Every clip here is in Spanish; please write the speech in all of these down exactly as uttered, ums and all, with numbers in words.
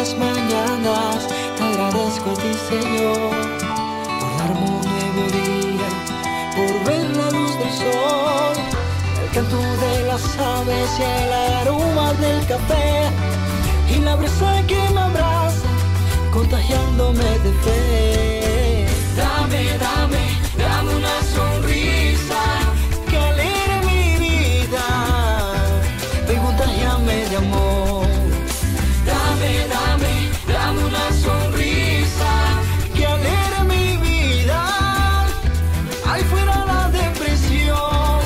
las mañanas te agradezco a ti, Señor, por darme un nuevo día, por ver la luz del sol, el canto de las aves y el aroma del café, y la brisa que me abraza, contagiándome de fe. Dame, dame, dame una sonrisa que alegre mi vida, ven, contagiame de amor. Dame, dame, dame una sonrisa que alegre mi vida, ahí fuera la depresión.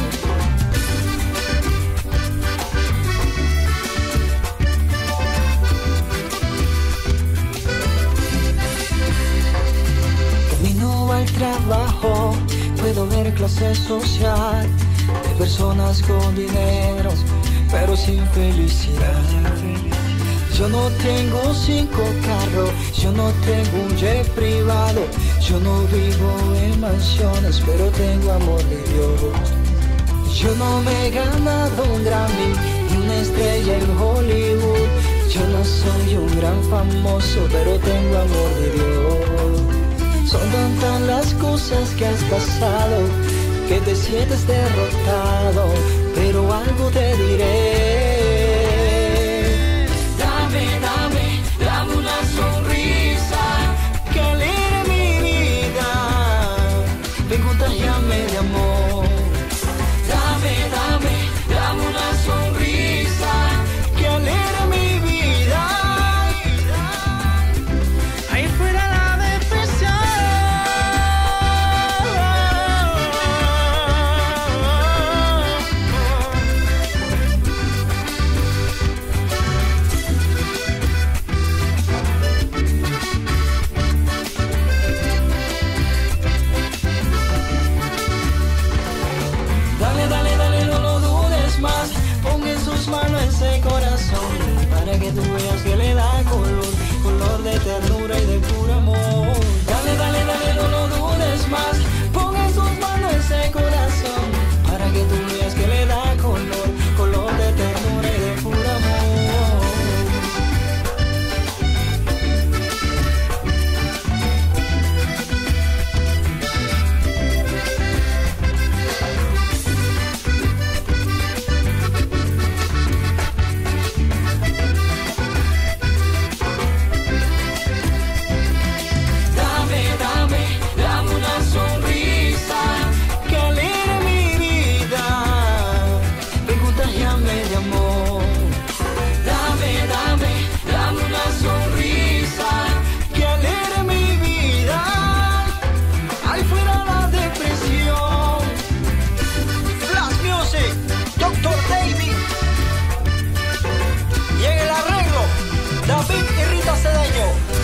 Camino al trabajo, puedo ver clase social de personas con dinero, pero sin felicidad. Yo no tengo cinco carros, yo no tengo un jet privado, yo no vivo en mansiones, pero tengo amor de Dios. Yo no me he ganado un Grammy ni una estrella en Hollywood, yo no soy un gran famoso, pero tengo amor de Dios. Son tantas las cosas que has pasado, que te sientes derrotado, pero algo te diré. Dame, dame una sonrisa que alegre mi vida, ven, contagiame de amor. Dame, dame, dame una sonrisa que alegre mi vida, ahí fuera la depresión. Mano ese corazón para que tú veas que le da color, color de ternura y de puro amor. Dale, dale, dale, no lo dudes más. Pon en tus manos ese corazón para que tú veas que le da color, color de ternura y de puro amor. David y Rita Cedeño.